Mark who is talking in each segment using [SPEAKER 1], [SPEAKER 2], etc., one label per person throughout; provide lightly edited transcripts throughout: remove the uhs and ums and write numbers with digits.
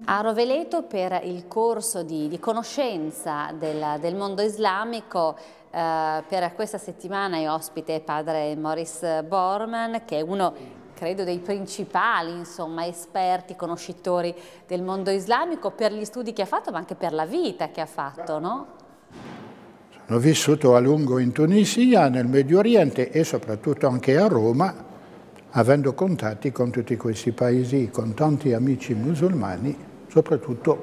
[SPEAKER 1] A Roveleto per il corso di conoscenza del mondo islamico per questa settimana è ospite padre Maurice Bormann, che è uno, credo, dei principali esperti, conoscitori del mondo islamico per gli studi che ha fatto, ma anche per la vita che ha fatto, no?
[SPEAKER 2] Sono vissuto a lungo in Tunisia, nel Medio Oriente e soprattutto anche a Roma, avendo contatti con tutti questi paesi, con tanti amici musulmani, soprattutto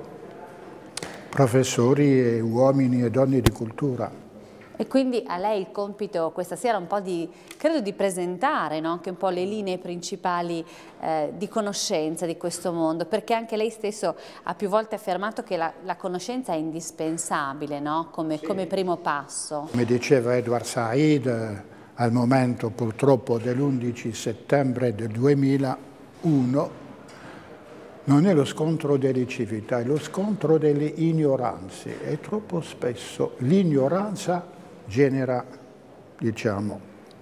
[SPEAKER 2] professori e uomini e donne di cultura.
[SPEAKER 1] E quindi a lei il compito questa sera un po' credo di presentare, no? Anche un po' le linee principali di conoscenza di questo mondo, perché anche lei stesso ha più volte affermato che la conoscenza è indispensabile, no? Come primo passo.
[SPEAKER 2] Come diceva Edward Said, al momento purtroppo dell'11 settembre del 2001, non è lo scontro delle civiltà, è lo scontro delle ignoranze e troppo spesso l'ignoranza genera, diciamo,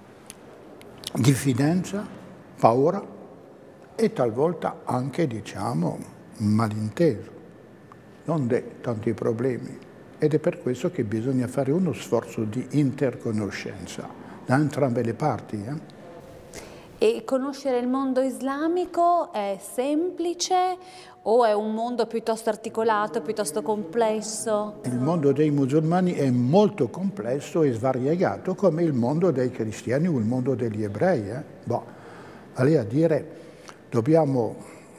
[SPEAKER 2] diffidenza, paura e talvolta anche, diciamo, malinteso, non tanti problemi. Ed è per questo che bisogna fare uno sforzo di interconoscenza da entrambe le parti.
[SPEAKER 1] E conoscere il mondo islamico è semplice o è un mondo piuttosto articolato, piuttosto complesso?
[SPEAKER 2] Il mondo dei musulmani è molto complesso e svariegato come il mondo dei cristiani o il mondo degli ebrei. Vale a dire, dobbiamo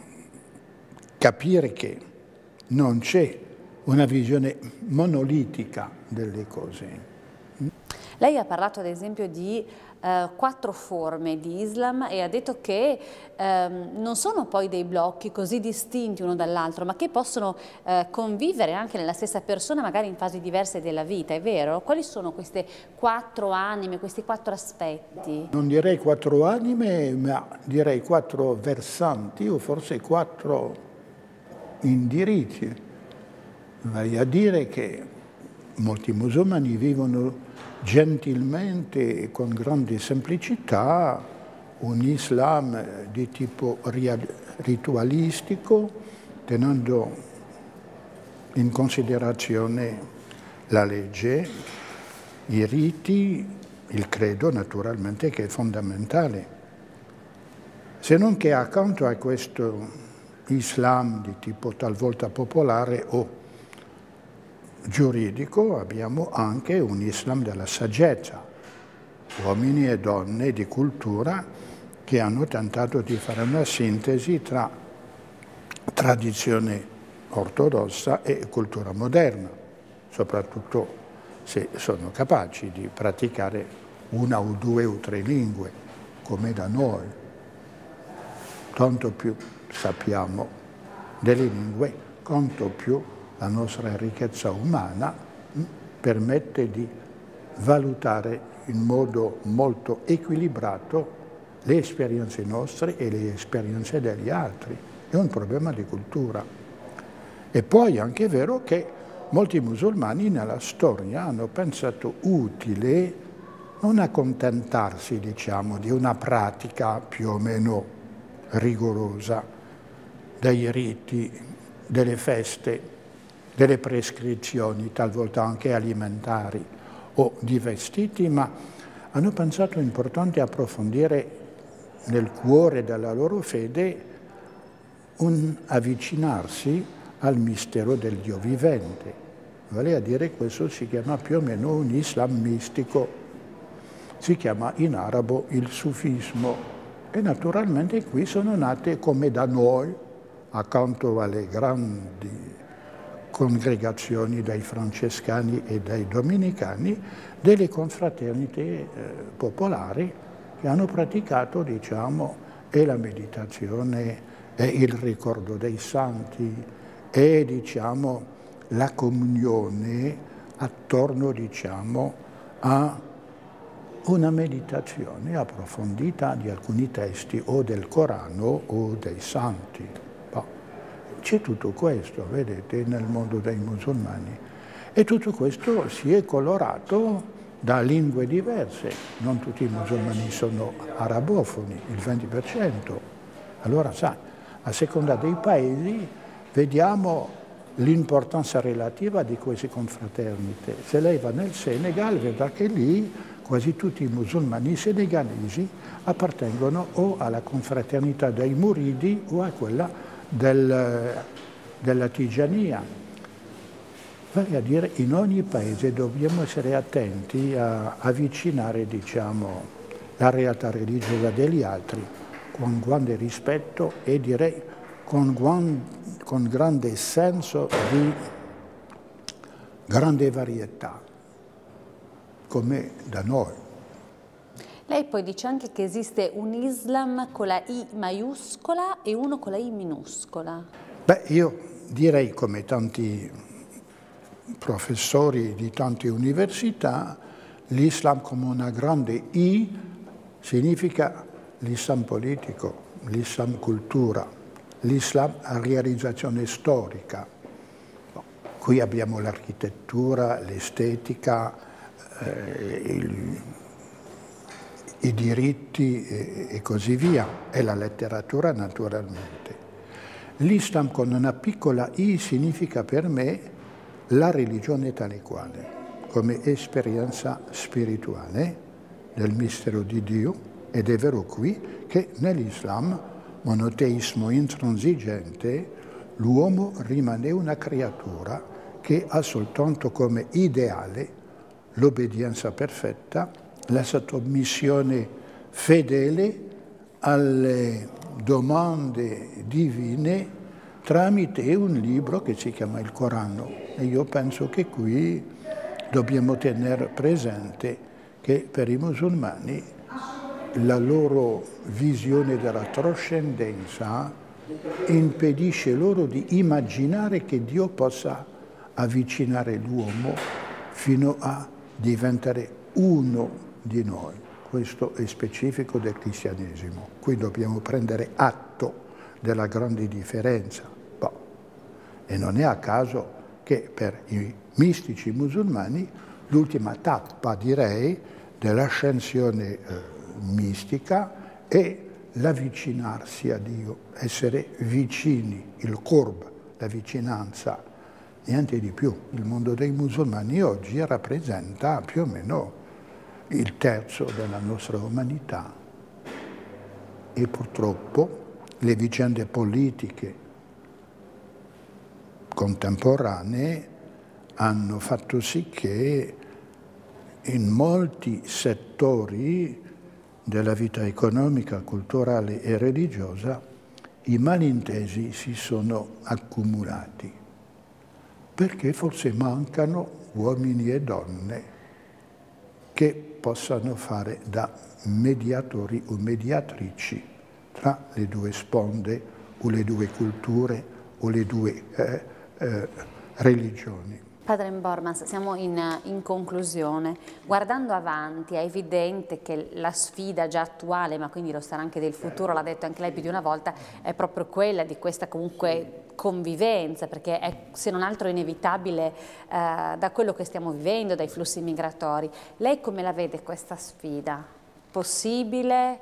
[SPEAKER 2] capire che non c'è una visione monolitica delle cose.
[SPEAKER 1] Lei ha parlato ad esempio di 4 forme di Islam e ha detto che non sono poi dei blocchi così distinti uno dall'altro, ma che possono convivere anche nella stessa persona, magari in fasi diverse della vita, è vero? Quali sono queste 4 anime, questi 4 aspetti?
[SPEAKER 2] Non direi 4 anime, ma direi 4 versanti o forse 4 indirizzi. Vale a dire che molti musulmani vivono gentilmente e con grande semplicità un Islam di tipo ritualistico, tenendo in considerazione la legge, i riti, il credo naturalmente che è fondamentale. Se non che accanto a questo Islam di tipo talvolta popolare o giuridico abbiamo anche un Islam della saggezza, uomini e donne di cultura che hanno tentato di fare una sintesi tra tradizione ortodossa e cultura moderna, soprattutto se sono capaci di praticare 1 o 2 o 3 lingue, come da noi. Tanto più sappiamo delle lingue, quanto più la nostra ricchezza umana permette di valutare in modo molto equilibrato le esperienze nostre e le esperienze degli altri. È un problema di cultura. E poi è anche vero che molti musulmani nella storia hanno pensato utile non accontentarsi, diciamo, di una pratica più o meno rigorosa, dei riti, delle feste, delle prescrizioni, talvolta anche alimentari o di vestiti, ma hanno pensato importante approfondire nel cuore della loro fede un avvicinarsi al mistero del Dio vivente. Vale a dire, questo si chiama più o meno un Islam mistico, si chiama in arabo il sufismo e naturalmente qui sono nate, come da noi, accanto alle grandi congregazioni dei francescani e dei dominicani, delle confraternite popolari che hanno praticato, diciamo, e la meditazione e il ricordo dei santi e, diciamo, la comunione attorno, diciamo, a una meditazione approfondita di alcuni testi o del Corano o dei santi. C'è tutto questo, vedete, nel mondo dei musulmani. E tutto questo si è colorato da lingue diverse. Non tutti i musulmani sono arabofoni, il 20%. Allora, sai, a seconda dei paesi vediamo l'importanza relativa di queste confraternite. Se lei va nel Senegal vedrà che lì quasi tutti i musulmani senegalesi appartengono o alla confraternita dei Muridi o a quella della Tigiania. Vale a dire, in ogni paese dobbiamo essere attenti a avvicinare, diciamo, la realtà religiosa degli altri con grande rispetto e direi con grande senso di grande varietà, come da noi.
[SPEAKER 1] Lei poi dice anche che esiste un Islam con la I maiuscola e uno con la I minuscola.
[SPEAKER 2] Beh, io direi, come tanti professori di tante università, l'Islam come una grande I significa l'Islam politico, l'Islam cultura, l'Islam a realizzazione storica. Qui abbiamo l'architettura, l'estetica, i diritti e così via, e la letteratura naturalmente. L'Islam con una piccola I significa per me la religione tale quale, come esperienza spirituale del mistero di Dio, ed è vero qui che nell'Islam, monoteismo intransigente, l'uomo rimane una creatura che ha soltanto come ideale l'obbedienza perfetta, la sottomissione fedele alle domande divine tramite un libro che si chiama il Corano. E io penso che qui dobbiamo tenere presente che per i musulmani la loro visione della trascendenza impedisce loro di immaginare che Dio possa avvicinare l'uomo fino a diventare uno di noi. Questo è specifico del cristianesimo. Qui dobbiamo prendere atto della grande differenza. E non è a caso che per i mistici musulmani l'ultima tappa, direi, dell'ascensione mistica è l'avvicinarsi a Dio, essere vicini, il qurb, la vicinanza, niente di più. Il mondo dei musulmani oggi rappresenta più o meno il terzo della nostra umanità e purtroppo le vicende politiche contemporanee hanno fatto sì che in molti settori della vita economica, culturale e religiosa i malintesi si sono accumulati, perché forse mancano uomini e donne che possano fare da mediatori o mediatrici tra le due sponde o le due culture o le due religioni.
[SPEAKER 1] Padre Bormans, siamo in conclusione. Guardando avanti è evidente che la sfida già attuale, ma quindi lo sarà anche del futuro, l'ha detto anche lei più di una volta, è proprio quella di questa comunque convivenza, perché è se non altro inevitabile da quello che stiamo vivendo, dai flussi migratori. Lei come la vede questa sfida? Possibile?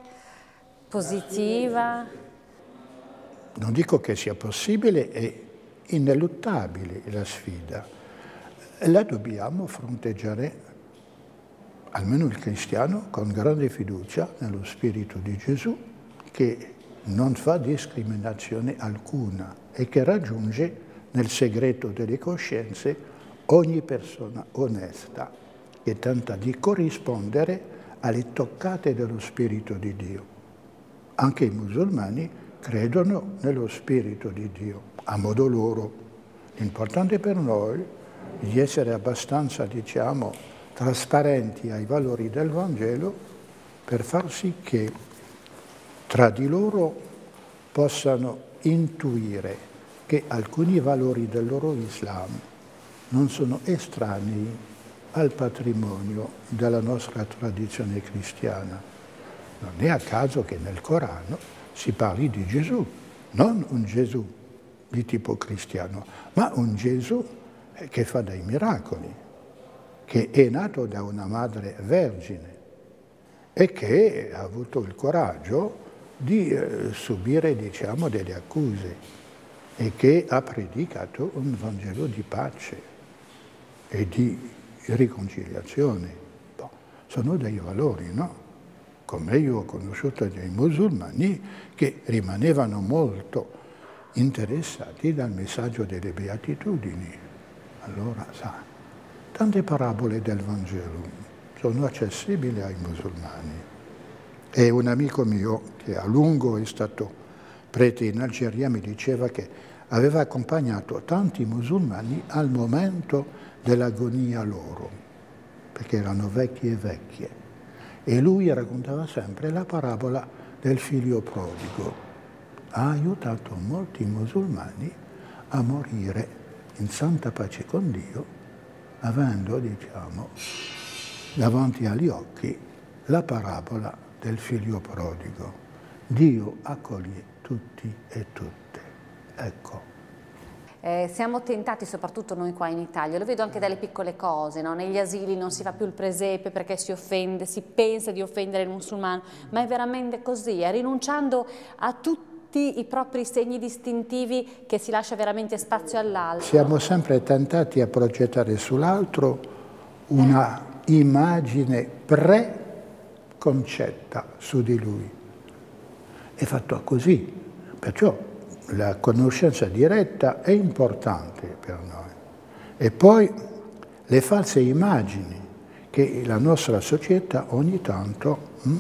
[SPEAKER 1] Positiva?
[SPEAKER 2] Non dico che sia possibile, è ineluttabile la sfida. La dobbiamo fronteggiare, almeno il cristiano, con grande fiducia nello Spirito di Gesù, che non fa discriminazione alcuna e che raggiunge nel segreto delle coscienze ogni persona onesta che tenta di corrispondere alle toccate dello Spirito di Dio. Anche i musulmani credono nello Spirito di Dio, a modo loro. L'importante per noi è di essere abbastanza, diciamo, trasparenti ai valori del Vangelo per far sì che tra di loro possano intuire che alcuni valori del loro Islam non sono estranei al patrimonio della nostra tradizione cristiana. Non è a caso che nel Corano si parli di Gesù, non un Gesù di tipo cristiano, ma un Gesù che fa dei miracoli, che è nato da una madre vergine e che ha avuto il coraggio di subire, diciamo, delle accuse. e che ha predicato un Vangelo di pace e di riconciliazione. Boh, sono dei valori, no? Come io ho conosciuto dei musulmani che rimanevano molto interessati dal messaggio delle beatitudini. Allora, sa, tante parabole del Vangelo sono accessibili ai musulmani. E un amico mio, che a lungo è stato prete in Algeria, mi diceva che aveva accompagnato tanti musulmani al momento dell'agonia loro, perché erano vecchi e vecchie. E lui raccontava sempre la parabola del figlio prodigo. Ha aiutato molti musulmani a morire in santa pace con Dio, avendo, diciamo, davanti agli occhi la parabola del figlio prodigo. Dio accoglie tutti e tutte. Ecco.
[SPEAKER 1] Siamo tentati, soprattutto noi qua in Italia, lo vedo anche dalle piccole cose, no? Negli asili non si fa più il presepe perché si offende, si pensa di offendere il musulmano, ma è veramente così, è rinunciando a tutti i propri segni distintivi che si lascia veramente spazio all'altro.
[SPEAKER 2] Siamo sempre tentati a progettare sull'altro una immagine preconcetta su di lui. È fatto così, perciò la conoscenza diretta è importante per noi. E poi le false immagini che la nostra società ogni tanto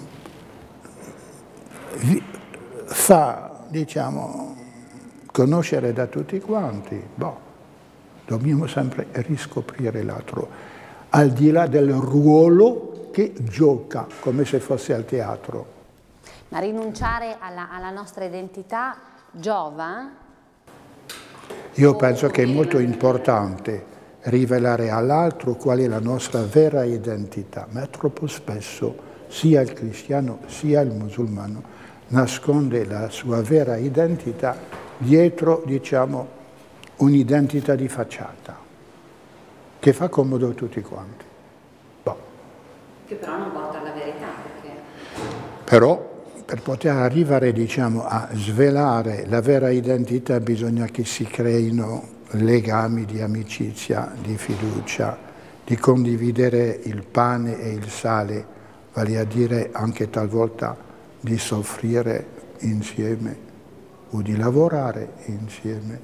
[SPEAKER 2] fa, diciamo, conoscere da tutti quanti. Boh, dobbiamo sempre riscoprire l'altro, al di là del ruolo che gioca, come se fosse al teatro.
[SPEAKER 1] Ma rinunciare alla nostra identità giova?
[SPEAKER 2] Io penso che è molto importante rivelare all'altro qual è la nostra vera identità, ma troppo spesso sia il cristiano sia il musulmano nasconde la sua vera identità dietro, diciamo, un'identità di facciata, che fa comodo a tutti quanti. Boh.
[SPEAKER 1] Che però non porta alla verità, perché...
[SPEAKER 2] Però per poter arrivare, diciamo, a svelare la vera identità bisogna che si creino legami di amicizia, di fiducia, di condividere il pane e il sale, vale a dire anche talvolta di soffrire insieme o di lavorare insieme.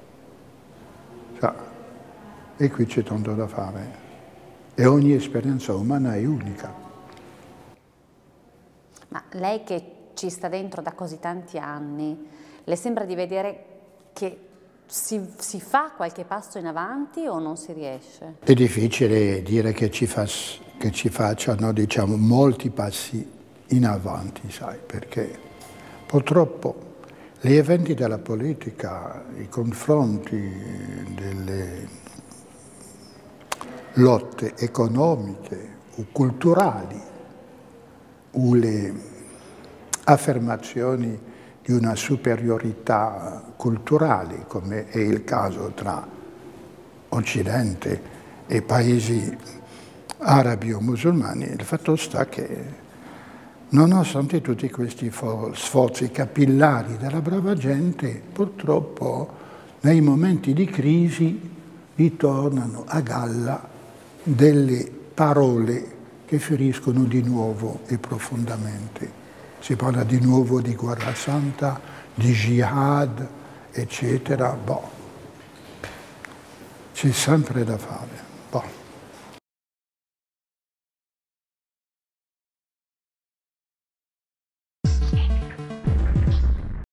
[SPEAKER 2] E qui c'è tanto da fare. E ogni esperienza umana è unica.
[SPEAKER 1] Ma lei che ci sta dentro da così tanti anni, le sembra di vedere che si fa qualche passo in avanti o non si riesce?
[SPEAKER 2] È difficile dire che ci facciano, diciamo, molti passi in avanti, sai, perché purtroppo gli eventi della politica, i confronti delle lotte economiche o culturali o le affermazioni di una superiorità culturale, come è il caso tra Occidente e paesi arabi o musulmani, il fatto sta che nonostante tutti questi sforzi capillari della brava gente, purtroppo nei momenti di crisi ritornano a galla delle parole che feriscono di nuovo e profondamente. Si parla di nuovo di guerra santa, di jihad, eccetera. Boh, c'è sempre da fare. Boh.